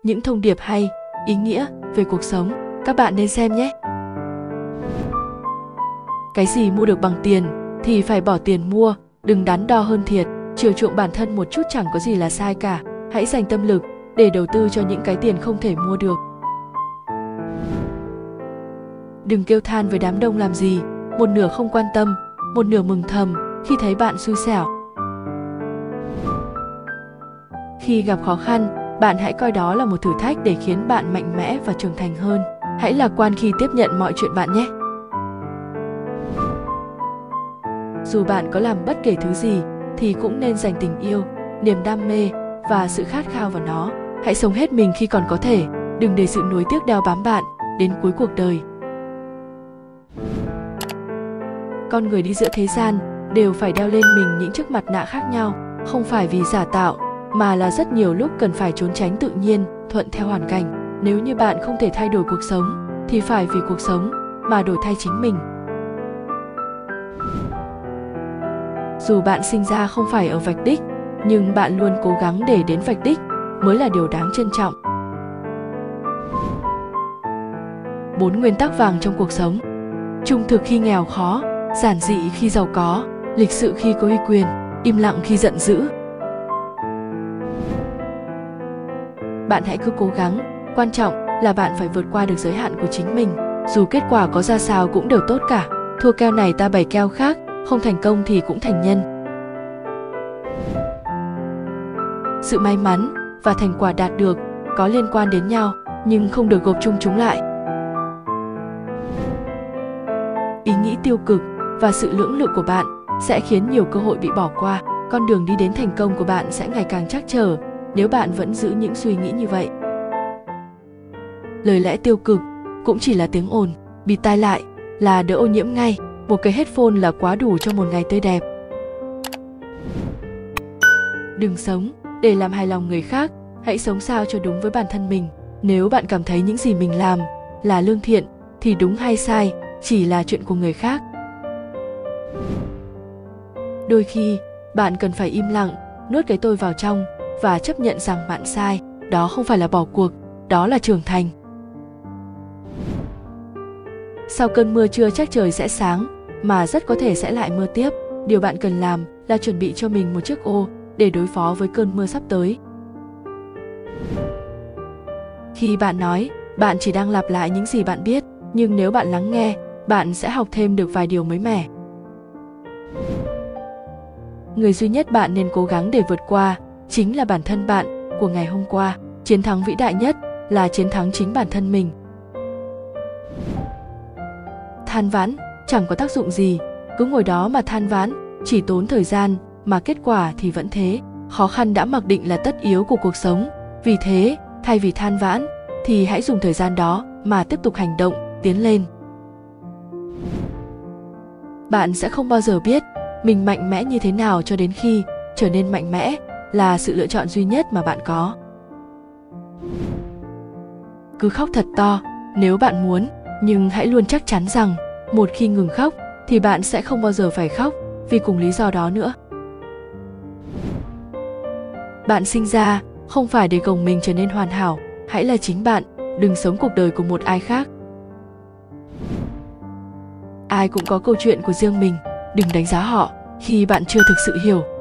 những thông điệp hay, ý nghĩa về cuộc sống, các bạn nên xem nhé. Cái gì mua được bằng tiền thì phải bỏ tiền mua, đừng đắn đo hơn thiệt. Chiều chuộng bản thân một chút chẳng có gì là sai cả. Hãy dành tâm lực để đầu tư cho những cái tiền không thể mua được. Đừng kêu than với đám đông làm gì, một nửa không quan tâm, một nửa mừng thầm khi thấy bạn xui xẻo. Khi gặp khó khăn, bạn hãy coi đó là một thử thách để khiến bạn mạnh mẽ và trưởng thành hơn. Hãy lạc quan khi tiếp nhận mọi chuyện bạn nhé. Dù bạn có làm bất kể thứ gì thì cũng nên dành tình yêu, niềm đam mê và sự khát khao vào nó. Hãy sống hết mình khi còn có thể, đừng để sự nuối tiếc đeo bám bạn đến cuối cuộc đời. Con người đi giữa thế gian đều phải đeo lên mình những chiếc mặt nạ khác nhau, không phải vì giả tạo, mà là rất nhiều lúc cần phải trốn tránh tự nhiên, thuận theo hoàn cảnh. Nếu như bạn không thể thay đổi cuộc sống, thì phải vì cuộc sống mà đổi thay chính mình. Dù bạn sinh ra không phải ở vạch đích, nhưng bạn luôn cố gắng để đến vạch đích mới là điều đáng trân trọng. 4 nguyên tắc vàng trong cuộc sống. Trung thực khi nghèo khó, giản dị khi giàu có, lịch sự khi có uy quyền, im lặng khi giận dữ. Bạn hãy cứ cố gắng, quan trọng là bạn phải vượt qua được giới hạn của chính mình. Dù kết quả có ra sao cũng đều tốt cả. Thua keo này ta bày keo khác, không thành công thì cũng thành nhân. Sự may mắn và thành quả đạt được có liên quan đến nhau, nhưng không được gộp chung chúng lại. Ý nghĩ tiêu cực và sự lưỡng lự của bạn sẽ khiến nhiều cơ hội bị bỏ qua. Con đường đi đến thành công của bạn sẽ ngày càng trắc trở nếu bạn vẫn giữ những suy nghĩ như vậy. Lời lẽ tiêu cực cũng chỉ là tiếng ồn, bịt tai lại là đỡ ô nhiễm ngay. Một cái headphone là quá đủ cho một ngày tươi đẹp. Đừng sống để làm hài lòng người khác, hãy sống sao cho đúng với bản thân mình. Nếu bạn cảm thấy những gì mình làm là lương thiện thì đúng hay sai chỉ là chuyện của người khác. Đôi khi bạn cần phải im lặng, nuốt cái tôi vào trong và chấp nhận rằng bạn sai. Đó không phải là bỏ cuộc, đó là trưởng thành. Sau cơn mưa chưa chắc trời sẽ sáng, mà rất có thể sẽ lại mưa tiếp. Điều bạn cần làm là chuẩn bị cho mình một chiếc ô để đối phó với cơn mưa sắp tới. Khi bạn nói, bạn chỉ đang lặp lại những gì bạn biết, nhưng nếu bạn lắng nghe, bạn sẽ học thêm được vài điều mới mẻ. Người duy nhất bạn nên cố gắng để vượt qua chính là bản thân bạn của ngày hôm qua. Chiến thắng vĩ đại nhất là chiến thắng chính bản thân mình. Than vãn chẳng có tác dụng gì, cứ ngồi đó mà than vãn, chỉ tốn thời gian mà kết quả thì vẫn thế. Khó khăn đã mặc định là tất yếu của cuộc sống, vì thế thay vì than vãn thì hãy dùng thời gian đó mà tiếp tục hành động, tiến lên. Bạn sẽ không bao giờ biết mình mạnh mẽ như thế nào cho đến khi trở nên mạnh mẽ là sự lựa chọn duy nhất mà bạn có. Cứ khóc thật to nếu bạn muốn, nhưng hãy luôn chắc chắn rằng một khi ngừng khóc thì bạn sẽ không bao giờ phải khóc vì cùng lý do đó nữa. Bạn sinh ra không phải để gồng mình trở nên hoàn hảo, hãy là chính bạn, đừng sống cuộc đời của một ai khác. Ai cũng có câu chuyện của riêng mình, đừng đánh giá họ khi bạn chưa thực sự hiểu.